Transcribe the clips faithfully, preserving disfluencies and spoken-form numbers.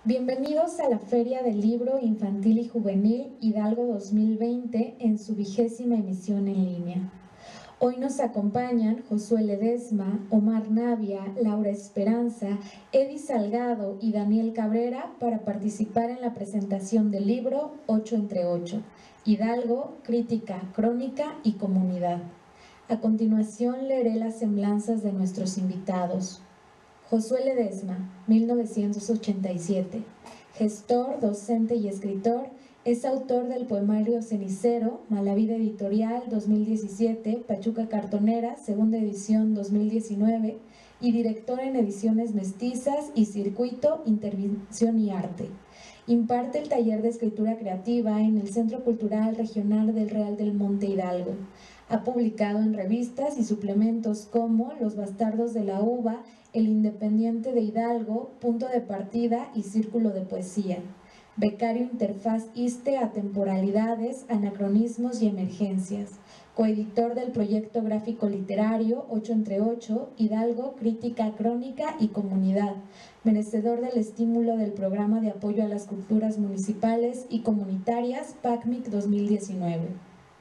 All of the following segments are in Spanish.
Bienvenidos a la Feria del Libro Infantil y Juvenil Hidalgo dos mil veinte en su vigésima emisión en línea. Hoy nos acompañan Josué Ledesma, Omar Navia, Laura Esperanza, Edi Salgado y Daniel Cabrera para participar en la presentación del libro Ocho entre Ocho, Hidalgo, Crítica, Crónica y Comunidad. A continuación leeré las semblanzas de nuestros invitados. Josué Ledesma, mil novecientos ochenta y siete, gestor, docente y escritor, es autor del poemario Cenicero, Malavida Editorial dos mil diecisiete, Pachuca Cartonera, segunda edición dos mil diecinueve, y director en Ediciones Mestizas y Circuito, Intervención y Arte. Imparte el taller de escritura creativa en el Centro Cultural Regional del Real del Monte Hidalgo. Ha publicado en revistas y suplementos como Los Bastardos de la Uva, El Independiente de Hidalgo, Punto de Partida y Círculo de Poesía. Becario Interfaz ISTE a Temporalidades, Anacronismos y Emergencias. Coeditor del proyecto gráfico literario Ocho entre Ocho, Hidalgo, Crítica, Crónica y Comunidad. Merecedor del estímulo del Programa de Apoyo a las Culturas Municipales y Comunitarias PACMIC dos mil diecinueve.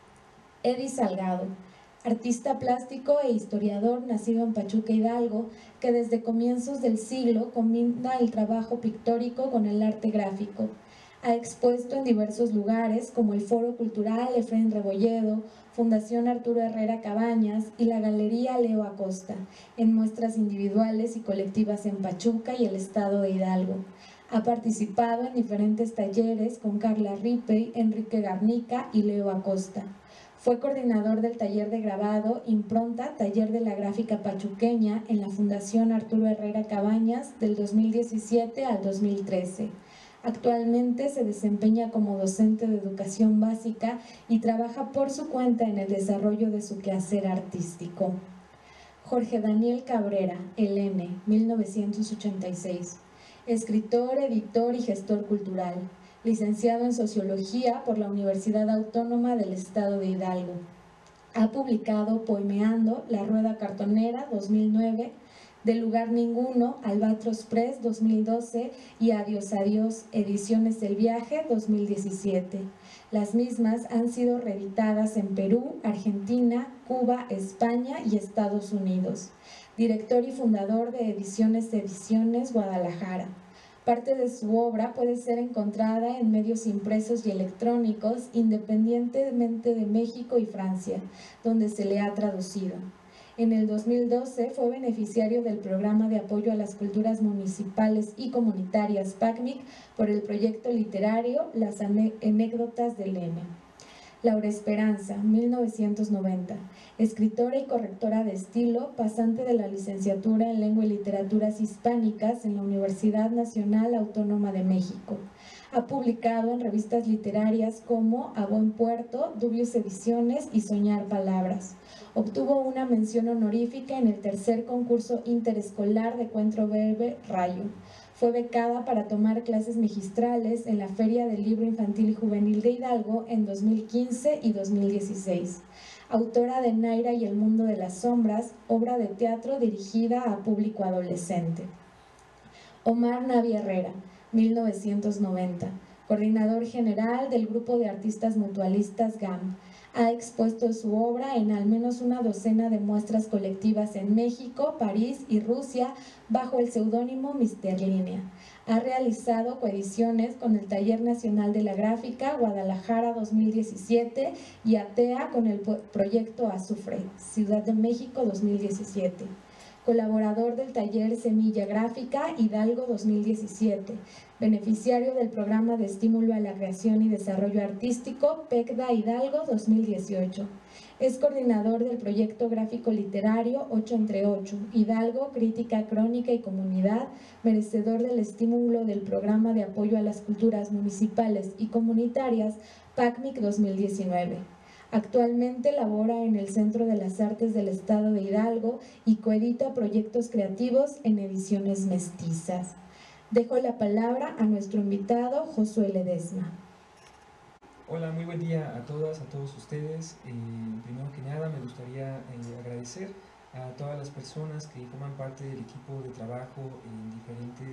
Edi Salgado, artista plástico e historiador nacido en Pachuca, Hidalgo, que desde comienzos del siglo combina el trabajo pictórico con el arte gráfico. Ha expuesto en diversos lugares como el Foro Cultural Efraín Rebolledo, Fundación Arturo Herrera Cabañas y la Galería Leo Acosta, en muestras individuales y colectivas en Pachuca y el estado de Hidalgo. Ha participado en diferentes talleres con Carla Ripey, Enrique Garnica y Leo Acosta. Fue coordinador del taller de grabado Impronta, Taller de la Gráfica Pachuqueña en la Fundación Arturo Herrera Cabañas del dos mil diecisiete al dos mil trece. Actualmente se desempeña como docente de educación básica y trabaja por su cuenta en el desarrollo de su quehacer artístico. Jorge Daniel Cabrera, el N, mil novecientos ochenta y seis. Escritor, editor y gestor cultural. Licenciado en Sociología por la Universidad Autónoma del Estado de Hidalgo. Ha publicado Poemeando, La Rueda Cartonera dos mil nueve, De Lugar Ninguno, Albatros Press dos mil doce y Adiós Adiós, Ediciones del Viaje dos mil diecisiete. Las mismas han sido reeditadas en Perú, Argentina, Cuba, España y Estados Unidos. Director y fundador de Ediciones Ediciones Guadalajara. Parte de su obra puede ser encontrada en medios impresos y electrónicos, independientemente de México y Francia, donde se le ha traducido. En el dos mil doce fue beneficiario del Programa de Apoyo a las Culturas Municipales y Comunitarias PACMIC por el proyecto literario Las Anécdotas del N. Laura Esperanza, mil novecientos noventa, escritora y correctora de estilo, pasante de la licenciatura en Lengua y Literaturas Hispánicas en la Universidad Nacional Autónoma de México. Ha publicado en revistas literarias como A Buen Puerto, Dubious Ediciones y Soñar Palabras. Obtuvo una mención honorífica en el tercer concurso interescolar de Cuento Breve Rayo. Fue becada para tomar clases magistrales en la Feria del Libro Infantil y Juvenil de Hidalgo en dos mil quince y dos mil dieciséis. Autora de Naira y el Mundo de las Sombras, obra de teatro dirigida a público adolescente. Omar Navia Herrera, mil novecientos noventa, coordinador general del Grupo de Artistas Mutualistas G A M. Ha expuesto su obra en al menos una docena de muestras colectivas en México, París y Rusia bajo el seudónimo Mister Línea. Ha realizado coediciones con el Taller Nacional de la Gráfica Guadalajara dos mil diecisiete y ATEA con el proyecto Azufre, Ciudad de México dos mil diecisiete. Colaborador del taller Semilla Gráfica Hidalgo dos mil diecisiete, beneficiario del Programa de Estímulo a la Creación y Desarrollo Artístico PECDA Hidalgo dos mil dieciocho. Es coordinador del proyecto gráfico literario Ocho entre Ocho, Hidalgo, Crítica, Crónica y Comunidad, merecedor del estímulo del Programa de Apoyo a las Culturas Municipales y Comunitarias PACMIC dos mil diecinueve. Actualmente labora en el Centro de las Artes del Estado de Hidalgo y coedita proyectos creativos en Ediciones Mestizas. Dejo la palabra a nuestro invitado, Josué Ledesma. Hola, muy buen día a todas, a todos ustedes. Eh, primero que nada me gustaría eh, agradecer a todas las personas que forman parte del equipo de trabajo en diferentes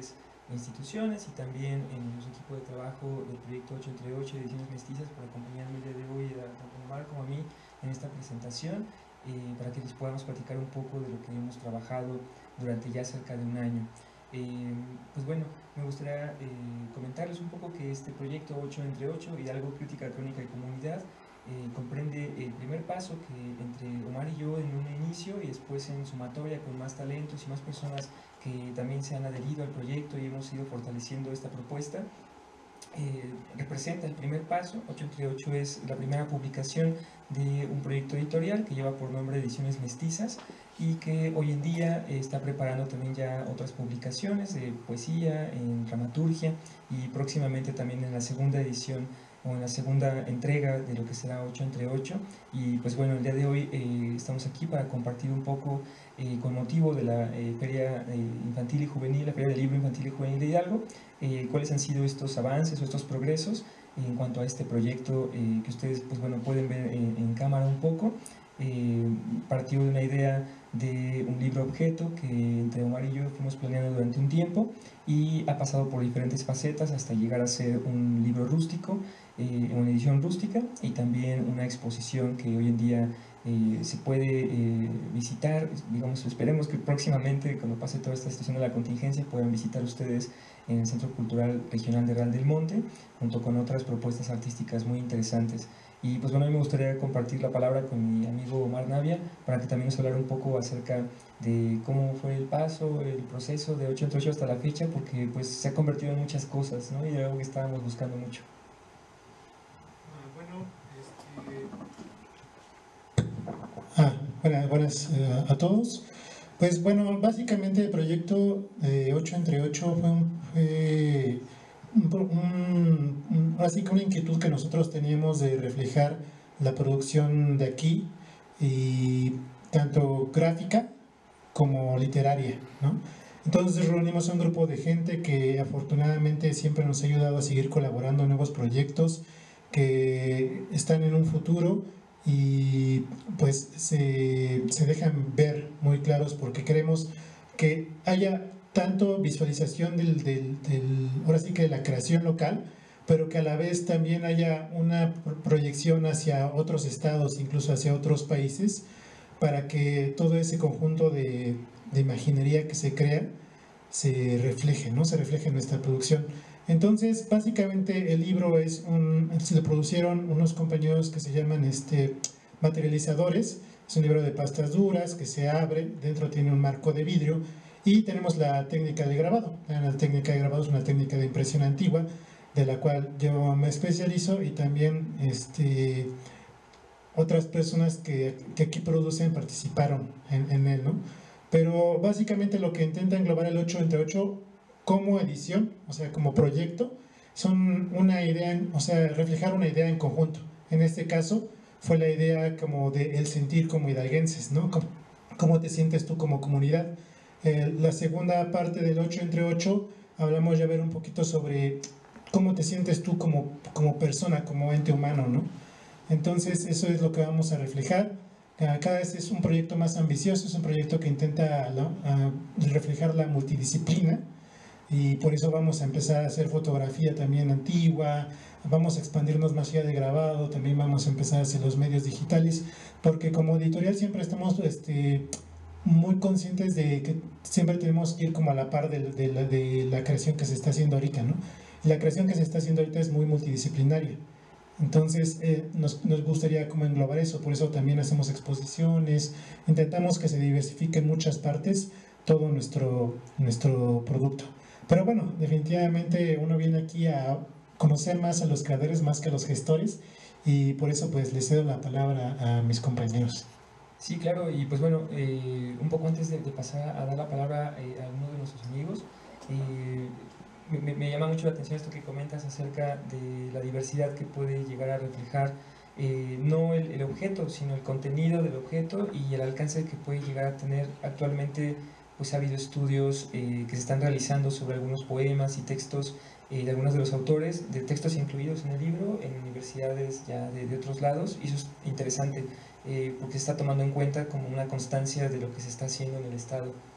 instituciones y también en los equipos de trabajo del proyecto ocho entre ocho de Ediciones Mestizas por acompañarme el día de hoy a tanto a Omar como a mí en esta presentación, eh, para que les podamos platicar un poco de lo que hemos trabajado durante ya cerca de un año. Eh, pues bueno, me gustaría eh, comentarles un poco que este proyecto ocho entre ocho, Hidalgo, Crítica, Crónica y Comunidad, eh, comprende el primer paso que entre Omar y yo en un inicio y después en sumatoria con más talentos y más personas que también se han adherido al proyecto y hemos ido fortaleciendo esta propuesta. Eh, representa el primer paso. ocho entre ocho es la primera publicación de un proyecto editorial que lleva por nombre Ediciones Mestizas y que hoy en día eh, está preparando también ya otras publicaciones de poesía, en dramaturgia y próximamente también en la segunda edición o en la segunda entrega de lo que será ocho entre ocho. Y pues bueno, el día de hoy eh, estamos aquí para compartir un poco eh, con motivo de la eh, Feria eh, Infantil y Juvenil, la Feria del Libro Infantil y Juvenil de Hidalgo, eh, cuáles han sido estos avances o estos progresos en cuanto a este proyecto eh, que ustedes pues bueno pueden ver en, en cámara un poco. Eh, partió de una idea de un libro objeto que entre Omar y yo fuimos planeando durante un tiempo y ha pasado por diferentes facetas hasta llegar a ser un libro rústico, eh, una edición rústica y también una exposición que hoy en día eh, se puede eh, visitar. Digamos, esperemos que próximamente, cuando pase toda esta situación de la contingencia, puedan visitar ustedes en el Centro Cultural Regional de Real del Monte, junto con otras propuestas artísticas muy interesantes. Y pues bueno, a mí me gustaría compartir la palabra con mi amigo Omar Navia, para que también nos hablara un poco acerca de cómo fue el paso, el proceso de ocho entre ocho hasta la fecha, porque pues se ha convertido en muchas cosas, ¿no? Y era algo que estábamos buscando mucho. Bueno, este... ah, buenas, buenas eh, a todos. Pues bueno, básicamente el proyecto eh, ocho entre ocho fue, un, fue un, un, un, así que una inquietud que nosotros teníamos de reflejar la producción de aquí, y tanto gráfica como literaria, ¿no? Entonces reunimos a un grupo de gente que afortunadamente siempre nos ha ayudado a seguir colaborando en nuevos proyectos que están en un futuro y pues se, se dejan ver muy claros, porque queremos que haya tanto visualización del, del, del, ahora sí que de la creación local, pero que a la vez también haya una proyección hacia otros estados, incluso hacia otros países, para que todo ese conjunto de, de imaginería que se crea se refleje, ¿no? Se refleje en nuestra producción. Entonces, básicamente el libro es un, se lo producieron unos compañeros que se llaman este, materializadores. Es un libro de pastas duras que se abre, dentro tiene un marco de vidrio y tenemos la técnica de grabado. La técnica de grabado es una técnica de impresión antigua de la cual yo me especializo, y también este, otras personas que, que aquí producen participaron en, en él, ¿no? Pero básicamente lo que intenta englobar el ocho entre ocho como edición, o sea, como proyecto, son una idea, o sea, reflejar una idea en conjunto. En este caso fue la idea como de el sentir como hidalguenses, ¿no? ¿Cómo, cómo te sientes tú como comunidad? Eh, la segunda parte del ocho entre ocho hablamos ya ver un poquito sobre cómo te sientes tú como, como persona, como ente humano, ¿no? Entonces eso es lo que vamos a reflejar. Cada vez es un proyecto más ambicioso, es un proyecto que intenta ¿no? uh, reflejar la multidisciplina, y por eso vamos a empezar a hacer fotografía también antigua, vamos a expandirnos más allá de grabado, también vamos a empezar a hacer los medios digitales, porque como editorial siempre estamos este, muy conscientes de que siempre tenemos que ir como a la par de, de, la, de la creación que se está haciendo ahorita, ¿no? Y la creación que se está haciendo ahorita es muy multidisciplinaria. Entonces eh, nos, nos gustaría como englobar eso, por eso también hacemos exposiciones, intentamos que se diversifique en muchas partes todo nuestro, nuestro producto. Pero bueno, definitivamente uno viene aquí a conocer más a los creadores más que a los gestores, y por eso pues les cedo la palabra a mis compañeros. Sí, claro, y pues bueno, eh, un poco antes de, de pasar a dar la palabra eh, a uno de nuestros amigos, eh, Me, me llama mucho la atención esto que comentas acerca de la diversidad que puede llegar a reflejar eh, no el, el objeto, sino el contenido del objeto y el alcance que puede llegar a tener. Actualmente pues ha habido estudios eh, que se están realizando sobre algunos poemas y textos eh, de algunos de los autores, de textos incluidos en el libro, en universidades ya de, de otros lados, y eso es interesante eh, porque se está tomando en cuenta como una constancia de lo que se está haciendo en el Estado.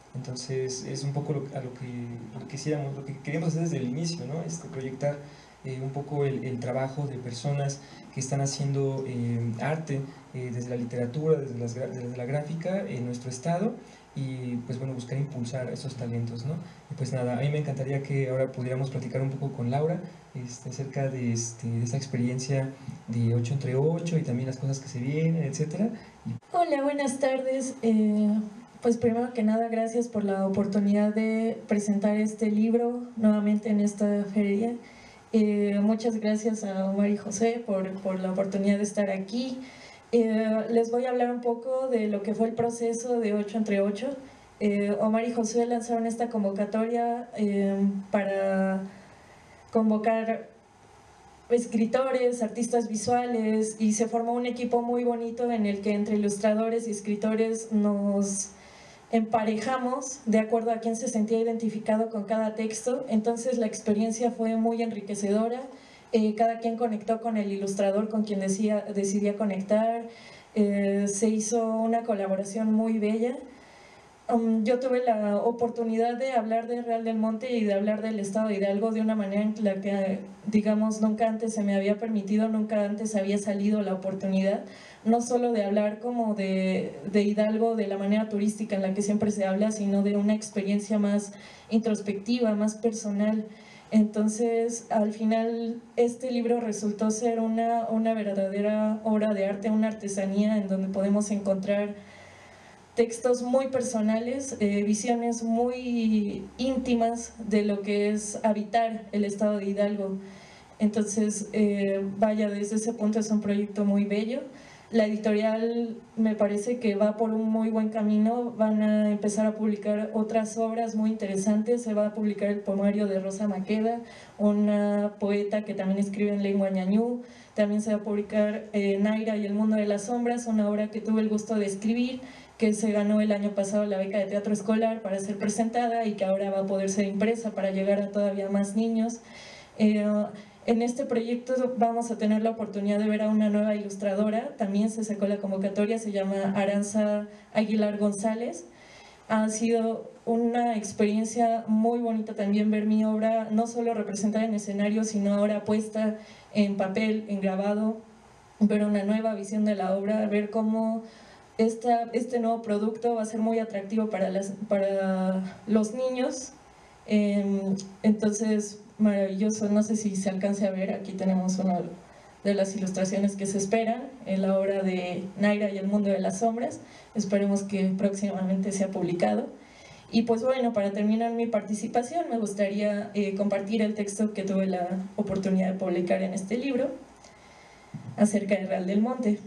Entonces es un poco lo, a lo que, lo que quisiéramos, lo que queríamos hacer desde el inicio, ¿no? Este, proyectar eh, un poco el, el trabajo de personas que están haciendo eh, arte eh, desde la literatura, desde, las, desde la gráfica en nuestro estado, y pues bueno, buscar impulsar esos talentos, ¿no? Y pues nada, a mí me encantaría que ahora pudiéramos platicar un poco con Laura este, acerca de, este, de esta experiencia de ocho entre ocho y también las cosas que se vienen, etcétera. Hola, buenas tardes. Eh, pues primero que nada, gracias por la oportunidad de presentar este libro nuevamente en esta feria. Eh, muchas gracias a Omar y José por, por la oportunidad de estar aquí. Eh, les voy a hablar un poco de lo que fue el proceso de ocho entre ocho. Eh, Omar y José lanzaron esta convocatoria eh, para convocar escritores, artistas visuales, y se formó un equipo muy bonito en el que entre ilustradores y escritores nos emparejamos de acuerdo a quién se sentía identificado con cada texto. Entonces la experiencia fue muy enriquecedora. Eh, cada quien conectó con el ilustrador con quien decía, decidía conectar. Eh, se hizo una colaboración muy bella. Um, yo tuve la oportunidad de hablar de Real del Monte y de hablar del estado de Hidalgo de una manera en la que, digamos, nunca antes se me había permitido, nunca antes había salido la oportunidad, no solo de hablar como de, de Hidalgo de la manera turística en la que siempre se habla, sino de una experiencia más introspectiva, más personal. Entonces, al final, este libro resultó ser una, una verdadera obra de arte, una artesanía en donde podemos encontrar textos muy personales, eh, visiones muy íntimas de lo que es habitar el estado de Hidalgo. Entonces, eh, vaya, desde ese punto es un proyecto muy bello. La editorial me parece que va por un muy buen camino, van a empezar a publicar otras obras muy interesantes. Se va a publicar el poemario de Rosa Maqueda, una poeta que también escribe en lengua ñañú. También se va a publicar eh, Naira y el mundo de las sombras, una obra que tuve el gusto de escribir, que se ganó el año pasado la beca de teatro escolar para ser presentada y que ahora va a poder ser impresa para llegar a todavía más niños. Eh, en este proyecto vamos a tener la oportunidad de ver a una nueva ilustradora, también se sacó la convocatoria, se llama Aranza Aguilar González. Ha sido una experiencia muy bonita también ver mi obra, no solo representada en escenario, sino ahora puesta en papel, en grabado, ver una nueva visión de la obra, ver cómo esta, este nuevo producto va a ser muy atractivo para, las, para los niños. Eh, entonces, maravilloso, no sé si se alcance a ver, aquí tenemos una de las ilustraciones que se esperan en la obra de Naira y el mundo de las sombras. Esperemos que próximamente sea publicado. Y pues bueno, para terminar mi participación me gustaría eh, compartir el texto que tuve la oportunidad de publicar en este libro acerca de Real del Monte.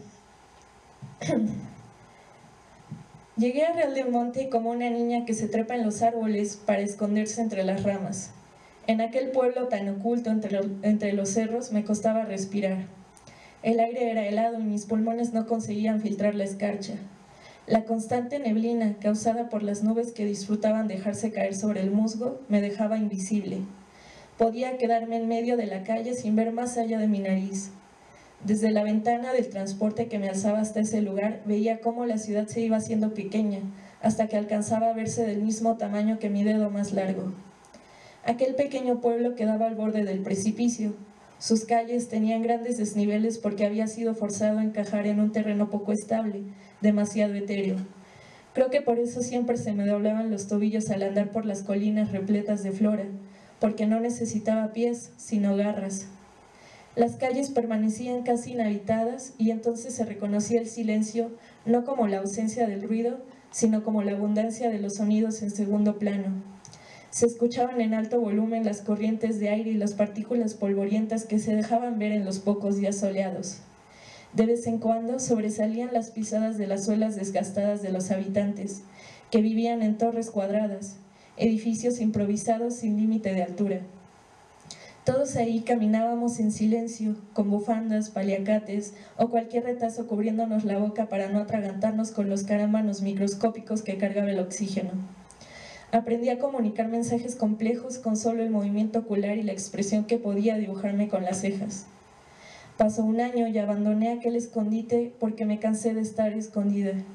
Llegué a Real del Monte como una niña que se trepa en los árboles para esconderse entre las ramas. En aquel pueblo tan oculto entre, entre los cerros me costaba respirar. El aire era helado y mis pulmones no conseguían filtrar la escarcha. La constante neblina, causada por las nubes que disfrutaban dejarse caer sobre el musgo, me dejaba invisible. Podía quedarme en medio de la calle sin ver más allá de mi nariz. Desde la ventana del transporte que me alzaba hasta ese lugar, veía cómo la ciudad se iba haciendo pequeña, hasta que alcanzaba a verse del mismo tamaño que mi dedo más largo. Aquel pequeño pueblo quedaba al borde del precipicio. Sus calles tenían grandes desniveles porque había sido forzado a encajar en un terreno poco estable, demasiado etéreo. Creo que por eso siempre se me doblaban los tobillos al andar por las colinas repletas de flora, porque no necesitaba pies, sino garras. Las calles permanecían casi inhabitadas y entonces se reconocía el silencio no como la ausencia del ruido, sino como la abundancia de los sonidos en segundo plano. Se escuchaban en alto volumen las corrientes de aire y las partículas polvorientas que se dejaban ver en los pocos días soleados. De vez en cuando sobresalían las pisadas de las suelas desgastadas de los habitantes, que vivían en torres cuadradas, edificios improvisados sin límite de altura. Todos ahí caminábamos en silencio, con bufandas, paliacates o cualquier retazo cubriéndonos la boca para no atragantarnos con los carámbanos microscópicos que cargaba el oxígeno. Aprendí a comunicar mensajes complejos con solo el movimiento ocular y la expresión que podía dibujarme con las cejas. Pasó un año y abandoné aquel escondite porque me cansé de estar escondida.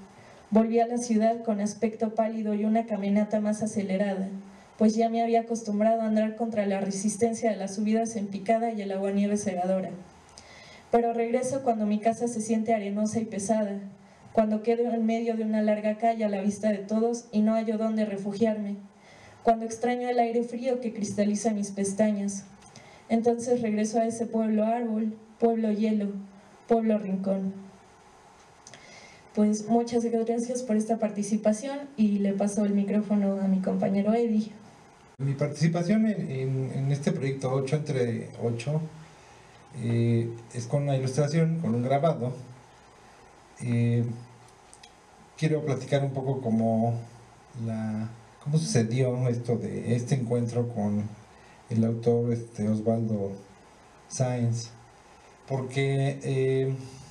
Volví a la ciudad con aspecto pálido y una caminata más acelerada, pues ya me había acostumbrado a andar contra la resistencia de las subidas en picada y el aguanieve cegadora. Pero regreso cuando mi casa se siente arenosa y pesada, cuando quedo en medio de una larga calle a la vista de todos y no hallo dónde refugiarme, cuando extraño el aire frío que cristaliza mis pestañas. Entonces regreso a ese pueblo árbol, pueblo hielo, pueblo rincón. Pues muchas gracias por esta participación y le paso el micrófono a mi compañero Eddie. Mi participación en, en, en este proyecto ocho entre ocho eh, es con una ilustración, con un grabado. Eh, quiero platicar un poco cómo, la, cómo sucedió esto de este encuentro con el autor este, Osvaldo Sáenz, porque eh,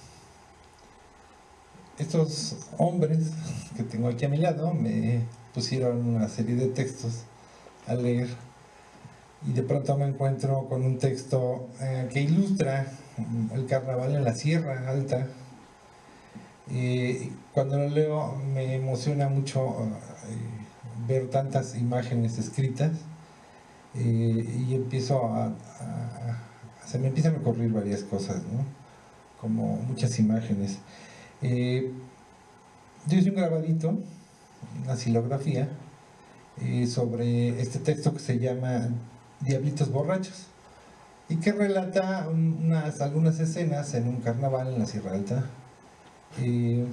estos hombres que tengo aquí a mi lado me pusieron una serie de textos a leer y de pronto me encuentro con un texto eh, que ilustra el carnaval en la Sierra Alta. Eh, cuando lo leo me emociona mucho eh, ver tantas imágenes escritas eh, y empiezo a, a, a se me empiezan a ocurrir varias cosas, ¿no? Como muchas imágenes. Eh, yo hice un grabadito, una silografía, eh, sobre este texto que se llama Diablitos Borrachos y que relata unas, algunas escenas en un carnaval en la Sierra Alta. Eh,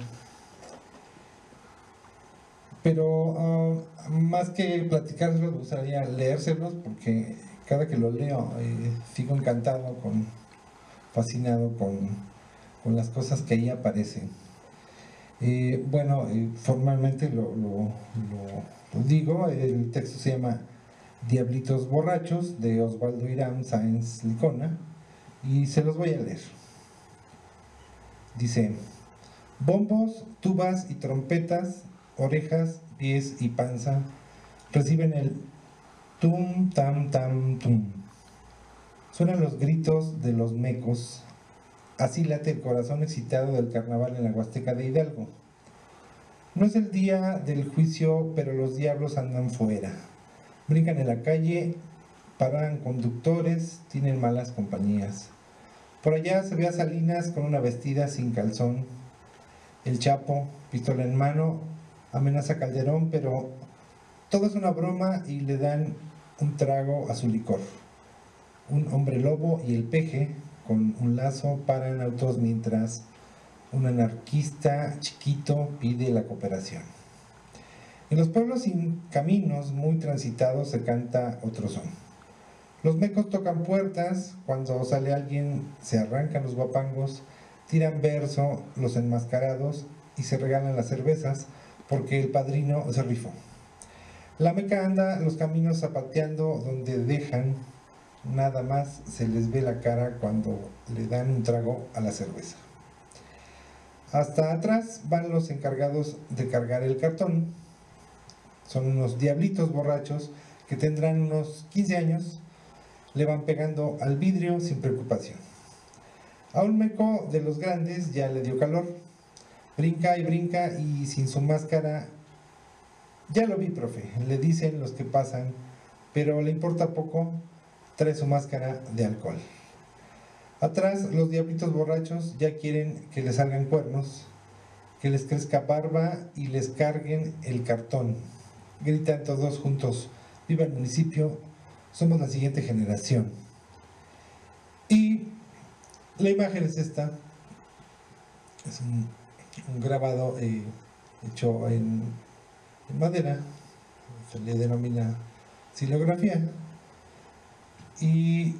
pero uh, más que platicárselos, me gustaría leérselos porque cada que lo leo eh, sigo encantado, con, fascinado con, con las cosas que ahí aparecen. Eh, bueno, eh, formalmente lo, lo, lo, lo digo, el texto se llama Diablitos Borrachos, de Osvaldo Irán Sáenz Licona, y se los voy a leer. Dice: bombos, tubas y trompetas, orejas, pies y panza reciben el tum, tam, tam, tum. Suenan los gritos de los mecos. Así late el corazón excitado del carnaval en la Huasteca de Hidalgo. No es el día del juicio, pero los diablos andan fuera. Brincan en la calle, paran conductores, tienen malas compañías. Por allá se ve a Salinas con una vestida sin calzón. El Chapo, pistola en mano, amenaza a Calderón, pero todo es una broma y le dan un trago a su licor. Un hombre lobo y el Peje, con un lazo, paran autos mientras un anarquista chiquito pide la cooperación. En los pueblos sin caminos muy transitados se canta otro son. Los mecos tocan puertas, cuando sale alguien se arrancan los guapangos, tiran verso los enmascarados y se regalan las cervezas porque el padrino se rifó. La meca anda los caminos zapateando donde dejan, nada más se les ve la cara cuando le dan un trago a la cerveza. Hasta atrás van los encargados de cargar el cartón. Son unos diablitos borrachos que tendrán unos quince años, le van pegando al vidrio sin preocupación. A un meco de los grandes ya le dio calor, brinca y brinca y sin su máscara. Ya lo vi, profe, le dicen los que pasan, pero le importa poco, trae su máscara de alcohol. Atrás los diablitos borrachos ya quieren que les salgan cuernos, que les crezca barba y les carguen el cartón. Gritan todos juntos: ¡viva el municipio! Somos la siguiente generación. Y la imagen es esta. Es un, un grabado eh, hecho en, en madera. Se le denomina silografía. Y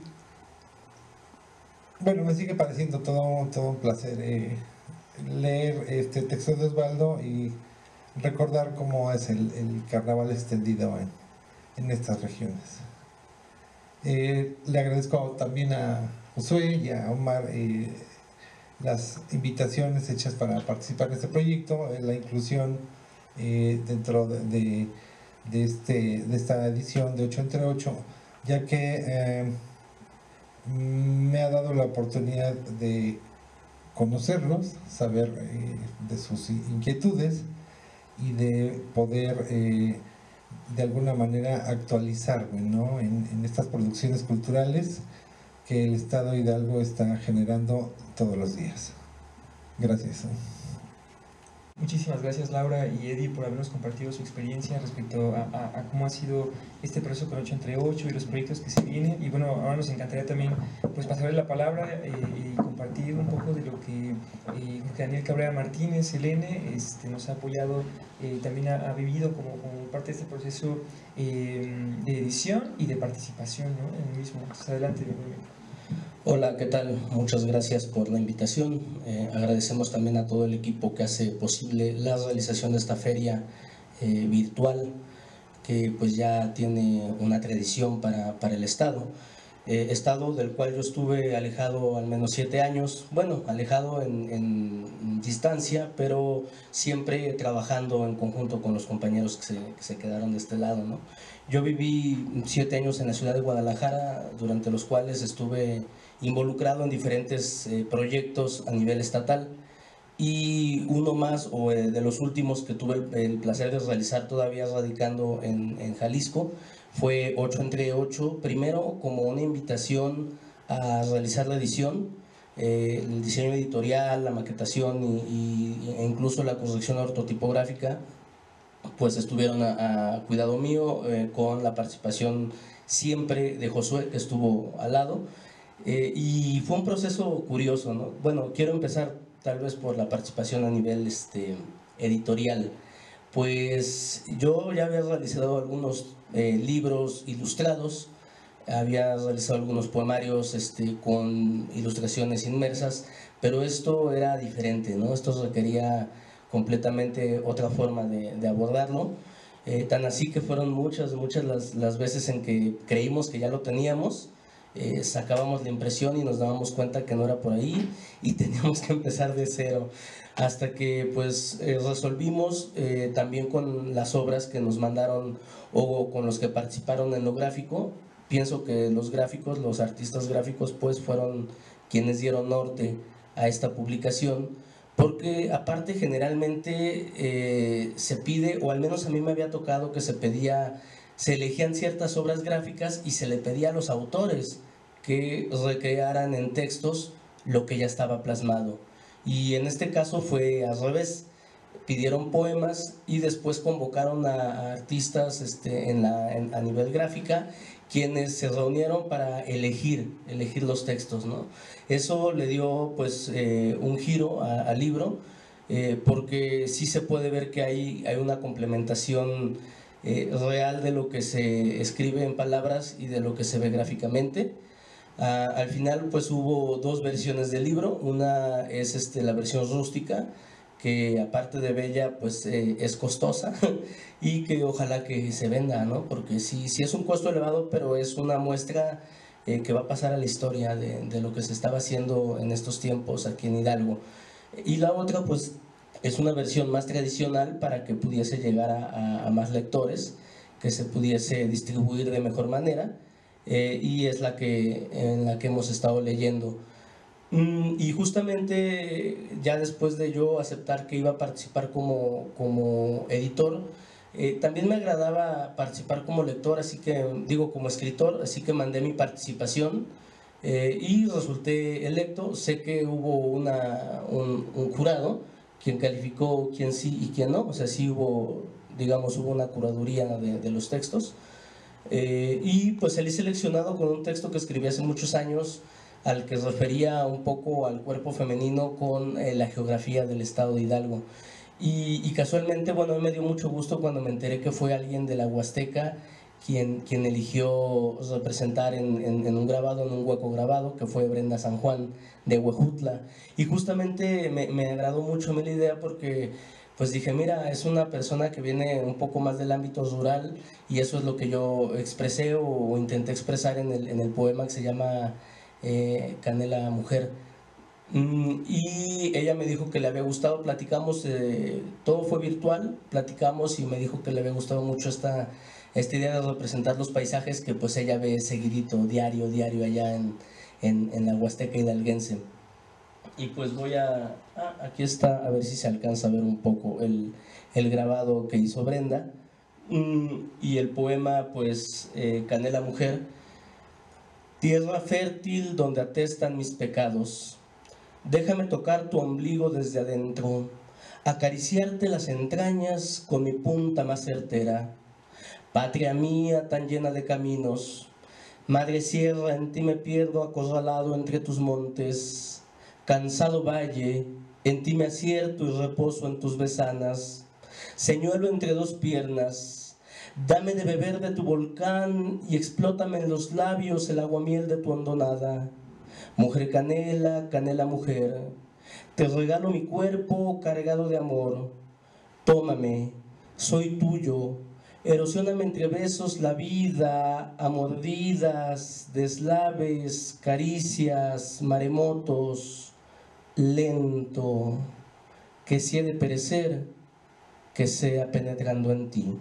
bueno, me sigue pareciendo todo, todo un placer eh, leer este texto de Osvaldo y recordar cómo es el, el carnaval extendido en, en estas regiones. Eh, le agradezco también a Josué y a Omar eh, las invitaciones hechas para participar en este proyecto, en la inclusión eh, dentro de, de, de, este, de esta edición de ocho entre ocho, ya que eh, me ha dado la oportunidad de conocerlos, saber eh, de sus inquietudes y de poder eh, de alguna manera actualizar, ¿no? en, en estas producciones culturales que el Estado de Hidalgo está generando todos los días. Gracias. Muchísimas gracias Laura y Eddie por habernos compartido su experiencia respecto a, a, a cómo ha sido este proceso con ocho entre ocho y los proyectos que se vienen. Y bueno, ahora nos encantaría también pues pasarle la palabra eh, y compartir un poco de lo que eh, Jorge Daniel Cabrera Martínez, el N, este, nos ha apoyado, eh, también ha, ha vivido como, como parte de este proceso eh, de edición y de participación, ¿no?, en el mismo. Entonces, adelante. Hola, ¿qué tal? Muchas gracias por la invitación. Eh, agradecemos también a todo el equipo que hace posible la realización de esta feria eh, virtual, que pues ya tiene una tradición para, para el Estado. Eh, estado del cual yo estuve alejado al menos siete años, bueno, alejado en, en distancia, pero siempre trabajando en conjunto con los compañeros que se, que se quedaron de este lado, ¿no? Yo viví siete años en la ciudad de Guadalajara, durante los cuales estuve involucrado en diferentes eh, proyectos a nivel estatal, y uno más, o eh, de los últimos que tuve el, el placer de realizar todavía radicando en, en Jalisco, fue ocho entre ocho, primero como una invitación a realizar la edición, eh, el diseño editorial, la maquetación y, y, e incluso la corrección ortotipográfica, pues estuvieron a, a cuidado mío, eh, con la participación siempre de Josué, que estuvo al lado, eh, y fue un proceso curioso, ¿no? Bueno, quiero empezar tal vez por la participación a nivel este, editorial. Pues yo ya había realizado algunos eh, libros ilustrados, había realizado algunos poemarios este, con ilustraciones inmersas, pero esto era diferente, ¿no? Esto requería completamente otra forma de, de abordarlo, eh, tan así que fueron muchas, muchas las, las veces en que creímos que ya lo teníamos, eh, sacábamos la impresión y nos dábamos cuenta que no era por ahí y teníamos que empezar de cero, hasta que pues eh, resolvimos eh, también con las obras que nos mandaron o con los que participaron en lo gráfico. Pienso que los gráficos, los artistas gráficos pues fueron quienes dieron norte a esta publicación, porque aparte generalmente eh, se pide, o al menos a mí me había tocado que se pedía, se elegían ciertas obras gráficas y se le pedía a los autores que recrearan en textos lo que ya estaba plasmado. Y en este caso fue al revés, pidieron poemas y después convocaron a, a artistas este, en la, en, a nivel gráfica, quienes se reunieron para elegir, elegir los textos, ¿no? Eso le dio pues eh, un giro al libro, eh, porque sí se puede ver que hay, hay una complementación eh, real de lo que se escribe en palabras y de lo que se ve gráficamente. Ah, al final pues hubo dos versiones del libro, una es este, la versión rústica, que aparte de bella pues eh, es costosa y que ojalá que se venda, ¿no? Porque sí, sí es un costo elevado, pero es una muestra eh, que va a pasar a la historia de, de lo que se estaba haciendo en estos tiempos aquí en Hidalgo. Y la otra pues es una versión más tradicional para que pudiese llegar a, a, a más lectores, que se pudiese distribuir de mejor manera, eh, y es la que, en la que hemos estado leyendo. Y justamente ya después de yo aceptar que iba a participar como, como editor, eh, también me agradaba participar como lector, así que digo como escritor, así que mandé mi participación eh, y resulté electo. Sé que hubo una, un, un jurado quien calificó quién sí y quién no, o sea, sí hubo, digamos, hubo una curaduría de, de los textos, eh, y pues salí seleccionado con un texto que escribí hace muchos años, al que refería un poco al cuerpo femenino con eh, la geografía del estado de Hidalgo. Y, y casualmente, bueno, me dio mucho gusto cuando me enteré que fue alguien de la Huasteca quien, quien eligió representar en, en, en un grabado, en un hueco grabado, que fue Brenda San Juan de Huejutla. Y justamente me, me agradó mucho a mí la idea porque pues dije, mira, es una persona que viene un poco más del ámbito rural, y eso es lo que yo expresé o, o intenté expresar en el, en el poema que se llama Eh, Canela Mujer. Mm, y ella me dijo que le había gustado, platicamos, eh, todo fue virtual, platicamos y me dijo que le había gustado mucho esta, esta idea de representar los paisajes que pues ella ve seguidito, diario, diario allá en, en, en la Huasteca hidalguense. y pues voy a... Ah, aquí está, a ver si se alcanza a ver un poco el, el grabado que hizo Brenda. Mm, y el poema, pues, eh, Canela Mujer. Tierra fértil donde atestan mis pecados, déjame tocar tu ombligo desde adentro, acariciarte las entrañas con mi punta más certera. Patria mía tan llena de caminos, madre sierra, en ti me pierdo acorralado entre tus montes. Cansado valle, en ti me acierto y reposo en tus besanas. Señuelo entre dos piernas, dame de beber de tu volcán y explótame en los labios el aguamiel de tu hondonada. Mujer canela, canela mujer, te regalo mi cuerpo cargado de amor. Tómame, soy tuyo, erosioname entre besos la vida, a mordidas, deslaves, caricias, maremotos, lento, que si he de perecer, que sea penetrando en ti.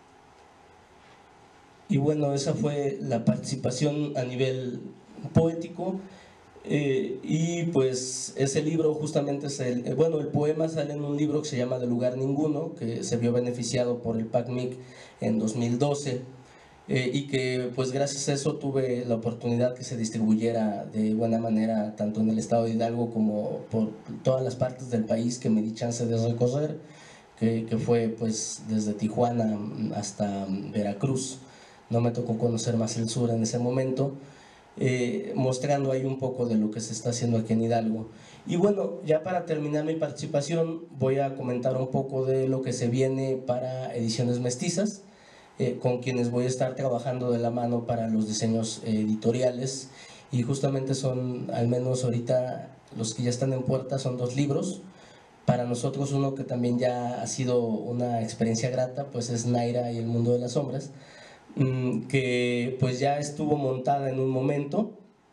Y bueno, esa fue la participación a nivel poético. Eh, y pues ese libro justamente es el, eh, bueno, el poema sale en un libro que se llama De Lugar Ninguno, que se vio beneficiado por el PACMIC en dos mil doce, eh, y que pues gracias a eso tuve la oportunidad que se distribuyera de buena manera tanto en el estado de Hidalgo como por todas las partes del país que me di chance de recorrer, que, que fue pues desde Tijuana hasta Veracruz. No me tocó conocer más el sur en ese momento. Eh, mostrando ahí un poco de lo que se está haciendo aquí en Hidalgo. Y bueno, ya para terminar mi participación voy a comentar un poco de lo que se viene para Ediciones Mestizas, eh, con quienes voy a estar trabajando de la mano para los diseños eh, editoriales, y justamente son, al menos ahorita los que ya están en puerta, son dos libros. Para nosotros uno que también ya ha sido una experiencia grata, pues es Naira y el Mundo de las Sombras, que pues ya estuvo montada en un momento.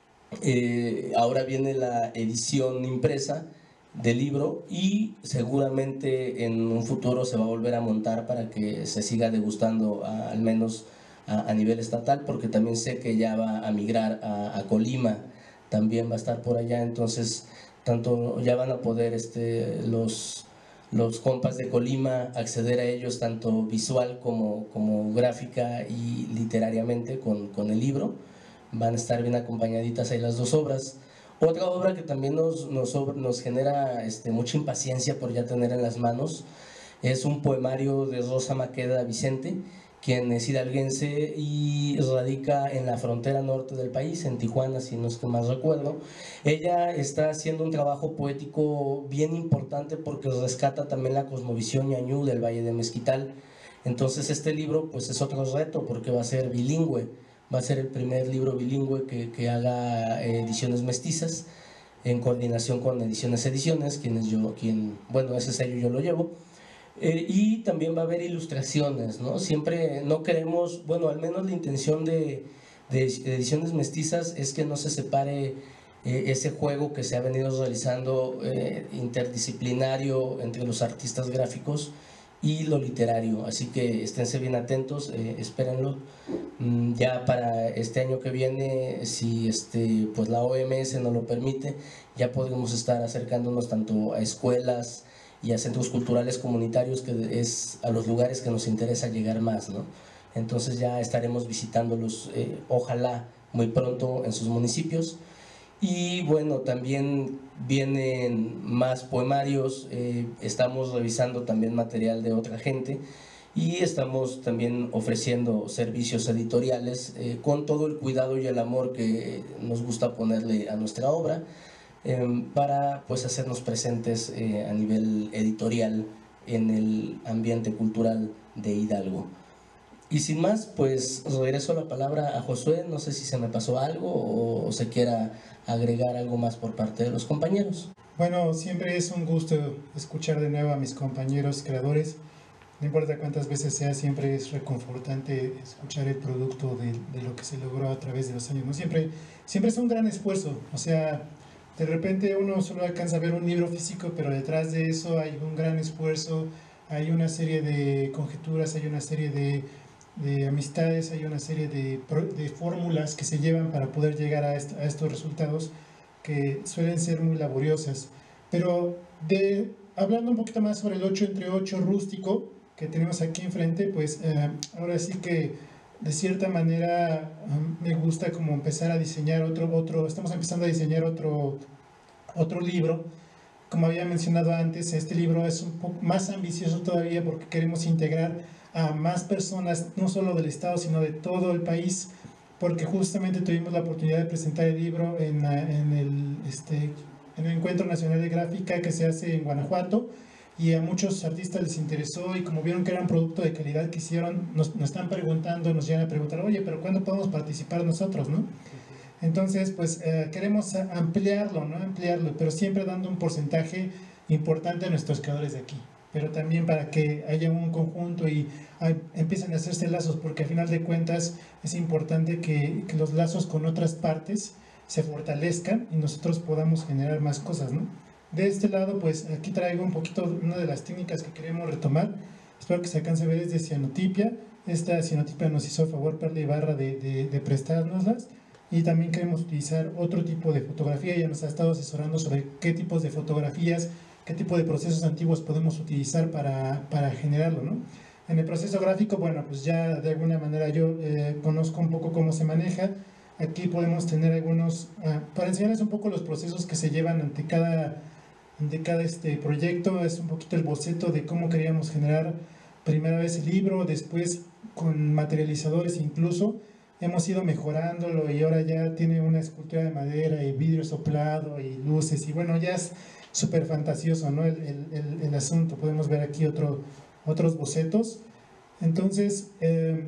Eh, ahora viene la edición impresa del libro y seguramente en un futuro se va a volver a montar para que se siga degustando a, al menos a, a nivel estatal, porque también sé que ya va a migrar a, a Colima, también va a estar por allá. Entonces tanto ya van a poder este, los los compas de Colima acceder a ellos tanto visual como, como gráfica y literariamente con, con el libro. Van a estar bien acompañaditas ahí las dos obras. Otra obra que también nos, nos, nos genera este, mucha impaciencia por ya tener en las manos es un poemario de Rosa Maqueda Vicente, quien es hidalguense y radica en la frontera norte del país, en Tijuana, si no es que más recuerdo. Ella está haciendo un trabajo poético bien importante porque rescata también la cosmovisión ñañú del Valle de Mezquital. Entonces este libro pues es otro reto porque va a ser bilingüe, va a ser el primer libro bilingüe que, que haga Ediciones Mestizas, en coordinación con Ediciones Ediciones, quienes yo, quien, bueno, ese sello yo lo llevo. Eh, y también va a haber ilustraciones, ¿no? Siempre no queremos, bueno, al menos la intención de, de Ediciones Mestizas es que no se separe eh, ese juego que se ha venido realizando eh, interdisciplinario entre los artistas gráficos y lo literario, así que esténse bien atentos, eh, espérenlo. Mm, ya para este año que viene, si este, pues la O M S nos lo permite, ya podremos estar acercándonos tanto a escuelas y a centros culturales comunitarios, que es a los lugares que nos interesa llegar más, ¿no? Entonces ya estaremos visitándolos, eh, ojalá muy pronto en sus municipios. Y bueno, también vienen más poemarios, eh, estamos revisando también material de otra gente y estamos también ofreciendo servicios editoriales eh, con todo el cuidado y el amor que nos gusta ponerle a nuestra obra, eh, para pues hacernos presentes eh, a nivel editorial en el ambiente cultural de Hidalgo. Y sin más, pues regreso la palabra a Josué, no sé si se me pasó algo o, o se quiera agregar algo más por parte de los compañeros. Bueno, siempre es un gusto escuchar de nuevo a mis compañeros creadores. No importa cuántas veces sea, siempre es reconfortante escuchar el producto de, de lo que se logró a través de los años, ¿no? Siempre, siempre es un gran esfuerzo, o sea, de repente uno solo alcanza a ver un libro físico, pero detrás de eso hay un gran esfuerzo, hay una serie de conjeturas, hay una serie de, de amistades, hay una serie de, de fórmulas que se llevan para poder llegar a, est a estos resultados, que suelen ser muy laboriosas. Pero de, hablando un poquito más sobre el ocho entre ocho rústico que tenemos aquí enfrente, pues eh, ahora sí que de cierta manera um, me gusta como empezar a diseñar otro, otro, estamos empezando a diseñar otro, otro libro. Como había mencionado antes, este libro es un poco más ambicioso todavía porque queremos integrar a más personas, no solo del estado, sino de todo el país, porque justamente tuvimos la oportunidad de presentar el libro en, en, el, este, en el Encuentro Nacional de Gráfica que se hace en Guanajuato, y a muchos artistas les interesó, y como vieron que era un producto de calidad que hicieron, nos, nos están preguntando, nos llegan a preguntar, oye, pero ¿cuándo podemos participar nosotros, no? Entonces, pues eh, queremos ampliarlo, ¿no? Ampliarlo, pero siempre dando un porcentaje importante a nuestros creadores de aquí. Pero también para que haya un conjunto y hay, empiecen a hacerse lazos, porque al final de cuentas es importante que, que los lazos con otras partes se fortalezcan y nosotros podamos generar más cosas, ¿no? De este lado, pues aquí traigo un poquito una de las técnicas que queremos retomar. Espero que se alcance a ver, es de cianotipia. Esta cianotipia nos hizo el favor Perla Ibarra de, de, de prestárnoslas. Y también queremos utilizar otro tipo de fotografía. Ya nos ha estado asesorando sobre qué tipos de fotografías, qué tipo de procesos antiguos podemos utilizar para, para generarlo, ¿no? En el proceso gráfico, bueno, pues ya de alguna manera yo eh, conozco un poco cómo se maneja. Aquí podemos tener algunos, uh, para enseñarles un poco los procesos que se llevan ante cada, ante cada este proyecto. Es un poquito el boceto de cómo queríamos generar primera vez el libro, después con materializadores incluso. Hemos ido mejorándolo y ahora ya tiene una escultura de madera y vidrio soplado y luces, y bueno, ya es súper fantasioso, ¿no? El, el, el asunto. Podemos ver aquí otro, otros bocetos. Entonces, eh,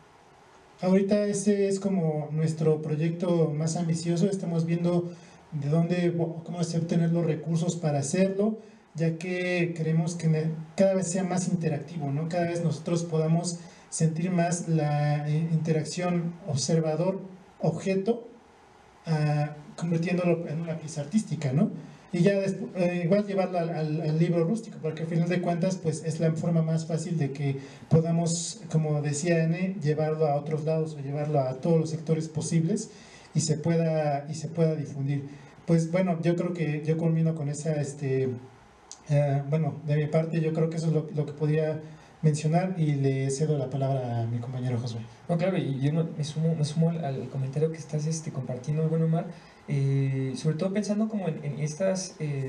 ahorita ese es como nuestro proyecto más ambicioso. Estamos viendo de dónde, cómo se obtener los recursos para hacerlo, ya que queremos que cada vez sea más interactivo, ¿no? Cada vez nosotros podamos sentir más la eh, interacción observador-objeto, uh, convirtiéndolo en una pieza artística, ¿no? Y ya después, eh, igual llevarlo al, al, al libro rústico, porque al final de cuentas pues es la forma más fácil de que podamos, como decía N, llevarlo a otros lados o llevarlo a todos los sectores posibles y se pueda, y se pueda difundir. Pues bueno, yo creo que yo culmino con esa, este, uh, bueno, de mi parte yo creo que eso es lo, lo que podría mencionar, y le cedo la palabra a mi compañero Josué. No, claro, y yo me sumo, me sumo al, al comentario que estás este, compartiendo, bueno, Omar, eh, sobre todo pensando como en, en estas, eh,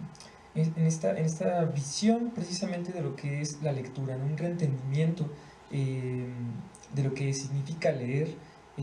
en, esta, en esta visión precisamente de lo que es la lectura, ¿no? Un reentendimiento eh, de lo que significa leer eh,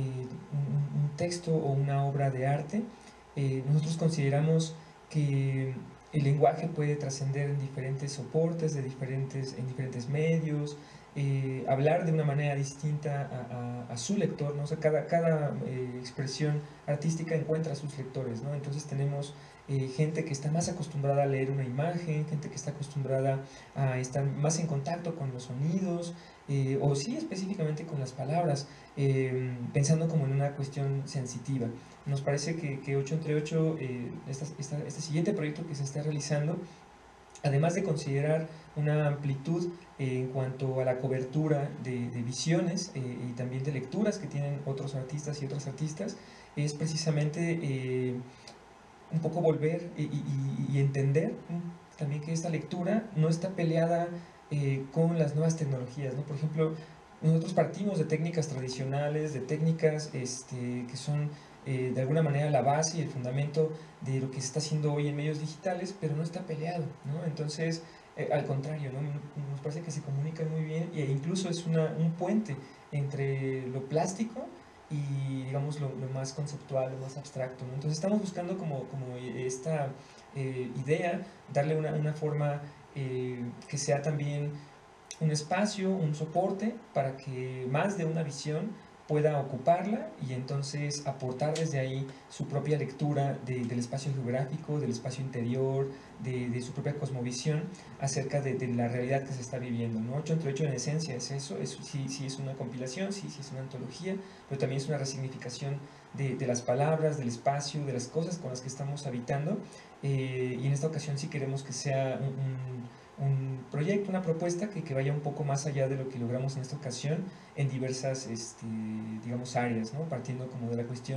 un, un texto o una obra de arte. Eh, nosotros consideramos que el lenguaje puede trascender en diferentes soportes, de diferentes, en diferentes medios, eh, hablar de una manera distinta a, a, a su lector, ¿no? O sea, cada, cada eh, expresión artística encuentra a sus lectores, ¿no? Entonces tenemos eh, gente que está más acostumbrada a leer una imagen, gente que está acostumbrada a estar más en contacto con los sonidos, eh, o sí específicamente con las palabras, eh, pensando como en una cuestión sensitiva. Nos parece que, que ocho entre ocho, eh, esta, esta, este siguiente proyecto que se está realizando, además de considerar una amplitud eh, en cuanto a la cobertura de, de visiones eh, y también de lecturas que tienen otros artistas y otras artistas, es precisamente eh, un poco volver y, y, y entender también que esta lectura no está peleada eh, con las nuevas tecnologías, ¿no? Por ejemplo, nosotros partimos de técnicas tradicionales, de técnicas este, que son Eh, de alguna manera la base y el fundamento de lo que se está haciendo hoy en medios digitales, pero no está peleado, ¿no? Entonces, eh, al contrario, ¿no? Nos parece que se comunican muy bien, e incluso es una, un puente entre lo plástico y, digamos, lo, lo más conceptual, lo más abstracto, ¿no? Entonces estamos buscando como, como esta eh, idea, darle una, una forma eh, que sea también un espacio, un soporte para que más de una visión pueda ocuparla y entonces aportar desde ahí su propia lectura de, del espacio geográfico, del espacio interior, de, de su propia cosmovisión acerca de, de la realidad que se está viviendo, ¿no? ocho entre ocho en esencia es eso, es, sí, sí es una compilación, sí, sí es una antología, pero también es una resignificación de, de las palabras, del espacio, de las cosas con las que estamos habitando, eh, y en esta ocasión sí queremos que sea un, un un proyecto, una propuesta que, que vaya un poco más allá de lo que logramos en esta ocasión en diversas, este, digamos, áreas, ¿no? Partiendo como de la cuestión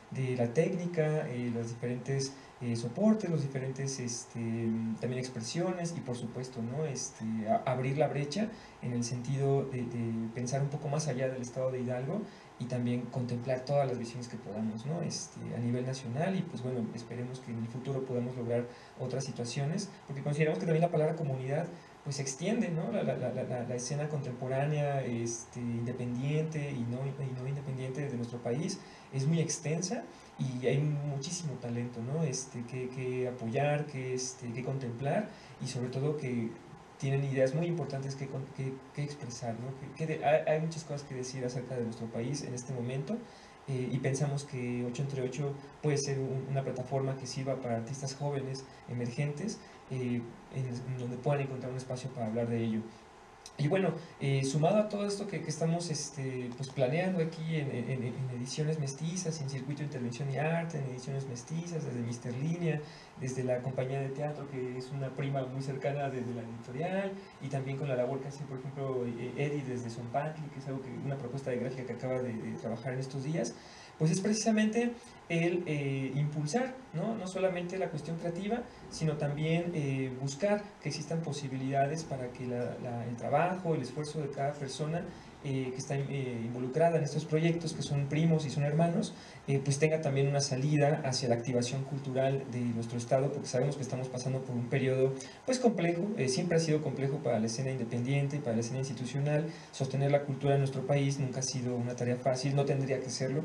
de la técnica, eh, los diferentes eh, soportes, los diferentes este, también expresiones y por supuesto, ¿no? este, a, abrir la brecha en el sentido de, de pensar un poco más allá del estado de Hidalgo y también contemplar todas las visiones que podamos, ¿no? este, a nivel nacional y pues bueno, esperemos que en el futuro podamos lograr otras situaciones, porque consideramos que también la palabra comunidad pues se extiende, ¿no? La, la, la, la, la escena contemporánea, este, independiente y no, y no independiente de nuestro país es muy extensa y hay muchísimo talento, ¿no? este, que, que apoyar, que, este, que contemplar y sobre todo que tienen ideas muy importantes que, que, que expresar, ¿no? que, que de, hay, hay muchas cosas que decir acerca de nuestro país en este momento eh, y pensamos que ocho entre ocho puede ser un, una plataforma que sirva para artistas jóvenes, emergentes, eh, en, en donde puedan encontrar un espacio para hablar de ello. Y bueno, eh, sumado a todo esto que, que estamos este, pues planeando aquí en, en, en Ediciones Mestizas, en Circuito de Intervención y Arte, en Ediciones Mestizas, desde Mister Línea, desde la compañía de teatro que es una prima muy cercana de, de la editorial, y también con la labor que hace, por ejemplo, Eddie desde Zompantli, que es algo que, una propuesta de gráfica que acaba de, de trabajar en estos días, pues es precisamente el eh, impulsar, ¿no? no solamente la cuestión creativa, sino también eh, buscar que existan posibilidades para que la, la, el trabajo, el esfuerzo de cada persona eh, que está eh, involucrada en estos proyectos, que son primos y son hermanos, eh, pues tenga también una salida hacia la activación cultural de nuestro estado, porque sabemos que estamos pasando por un periodo pues complejo, eh, siempre ha sido complejo para la escena independiente, para la escena institucional. Sostener la cultura en nuestro país nunca ha sido una tarea fácil, no tendría que serlo,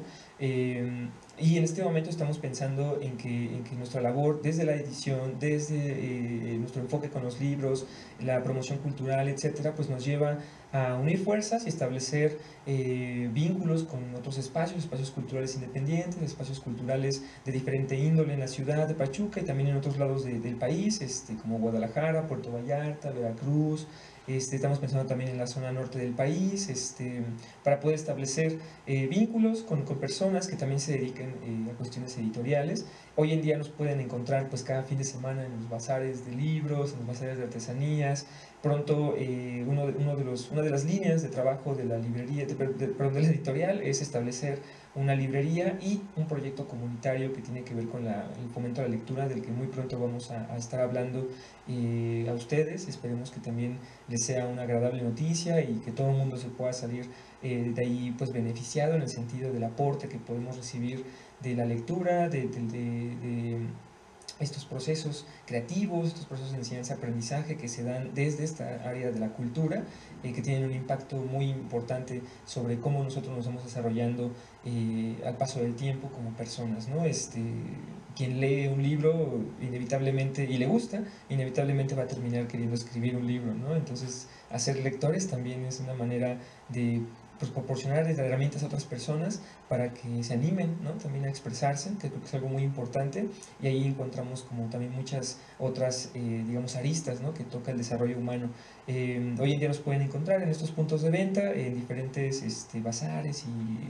eh, y en este momento estamos pensando en que, en que nuestra labor desde la edición, desde eh, nuestro enfoque con los libros, la promoción cultural, etcétera, pues nos lleva a unir fuerzas y establecer eh, vínculos con otros espacios, espacios culturales independientes, espacios culturales de diferente índole en la ciudad de Pachuca y también en otros lados de, del país, este, como Guadalajara, Puerto Vallarta, Veracruz. Este, estamos pensando también en la zona norte del país, este, para poder establecer eh, vínculos con, con personas que también se dediquen eh, a cuestiones editoriales. Hoy en día nos pueden encontrar pues cada fin de semana en los bazares de libros, en los bazares de artesanías. Pronto eh, uno, de, uno de los, una de las líneas de trabajo de la librería, de, de, perdón, de la editorial es establecer una librería y un proyecto comunitario que tiene que ver con la, el fomento a la lectura, del que muy pronto vamos a, a estar hablando eh, a ustedes. Esperemos que también les sea una agradable noticia y que todo el mundo se pueda salir eh, de ahí pues beneficiado en el sentido del aporte que podemos recibir de la lectura, de, de, de, de estos procesos creativos, estos procesos de enseñanza-aprendizaje que se dan desde esta área de la cultura, eh, que tienen un impacto muy importante sobre cómo nosotros nos vamos desarrollando eh, al paso del tiempo como personas, ¿no? Este, quien lee un libro inevitablemente, y le gusta, inevitablemente va a terminar queriendo escribir un libro, ¿no? Entonces, hacer lectores también es una manera de pues, proporcionar herramientas a otras personas para que se animen, ¿no? También a expresarse, que creo que es algo muy importante, y ahí encontramos como también muchas otras, eh, digamos, aristas, ¿no? Que toca el desarrollo humano. Eh, hoy en día nos pueden encontrar en estos puntos de venta, en diferentes este, bazares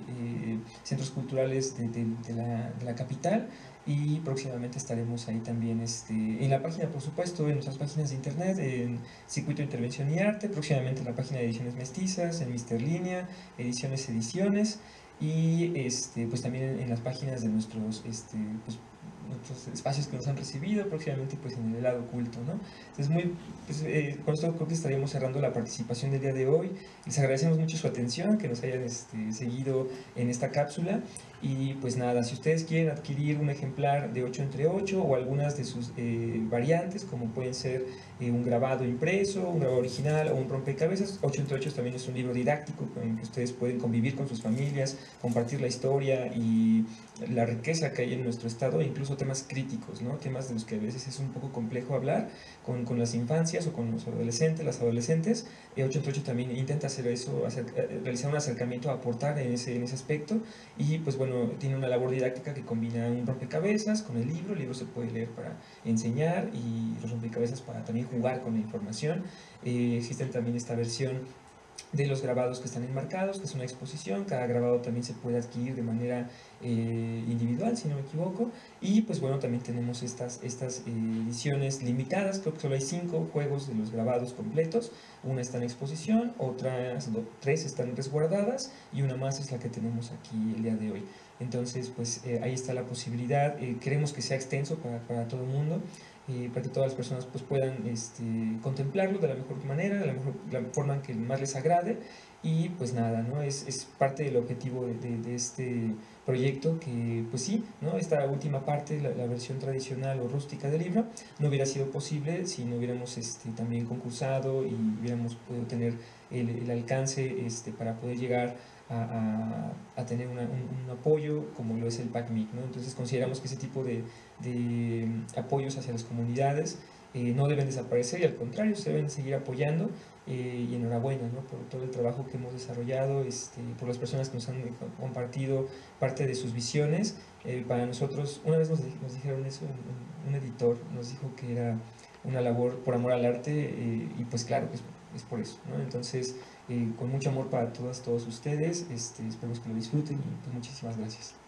y eh, centros culturales de, de, de, la, de la capital, y próximamente estaremos ahí también este, en la página, por supuesto, en nuestras páginas de internet, en Circuito de Intervención y Arte, próximamente en la página de Ediciones Mestizas, en Mister Línea, Ediciones Ediciones, y este, pues también en, en las páginas de nuestros, este, pues, nuestros espacios que nos han recibido, próximamente pues en el lado oculto, ¿no? Entonces muy, pues, eh, con esto creo que estaríamos cerrando la participación del día de hoy. Les agradecemos mucho su atención, que nos hayan este, seguido en esta cápsula, y pues nada, si ustedes quieren adquirir un ejemplar de ocho entre ocho o algunas de sus eh, variantes, como pueden ser eh, un grabado impreso, un grabado original o un rompecabezas, ocho entre ocho también es un libro didáctico con el que ustedes pueden convivir con sus familias, compartir la historia y la riqueza que hay en nuestro estado, e incluso temas críticos, ¿no? Temas de los que a veces es un poco complejo hablar con, con las infancias o con los adolescentes, las adolescentes. eh, ocho entre ocho también intenta hacer eso, hacer, realizar un acercamiento, aportar en ese, en ese aspecto, y pues bueno, tiene una labor didáctica que combina un rompecabezas con el libro. El libro se puede leer para enseñar y los rompecabezas para también jugar con la información. Eh, existe también esta versión de los grabados que están enmarcados, que es una exposición. Cada grabado también se puede adquirir de manera eh, individual, si no me equivoco. Y pues bueno, también tenemos estas, estas eh, ediciones limitadas. Creo que solo hay cinco juegos de los grabados completos. Una está en exposición, otras do, tres están resguardadas y una más es la que tenemos aquí el día de hoy. Entonces pues eh, ahí está la posibilidad. Eh, queremos que sea extenso para, para todo el mundo. Eh, para que todas las personas pues, puedan este, contemplarlo de la mejor manera, de la, mejor, la forma en que más les agrade. Y pues nada, ¿no? es, es parte del objetivo de, de, de este proyecto, que pues sí, ¿no? Esta última parte, la, la versión tradicional o rústica del libro, no hubiera sido posible si no hubiéramos este, también concursado y hubiéramos podido tener el, el alcance este, para poder llegar A, a, a tener una, un, un apoyo como lo es el PACMIC, ¿no? Entonces consideramos que ese tipo de, de apoyos hacia las comunidades eh, no deben desaparecer, y al contrario, se deben seguir apoyando. Eh, y enhorabuena, ¿no? Por todo el trabajo que hemos desarrollado, este, por las personas que nos han compartido parte de sus visiones. Eh, para nosotros, una vez nos, nos dijeron eso, un, un editor nos dijo que era una labor por amor al arte, eh, y pues claro, es, es por eso, ¿no? Entonces, Eh, con mucho amor para todas, todos ustedes, este, esperemos que lo disfruten y pues muchísimas gracias.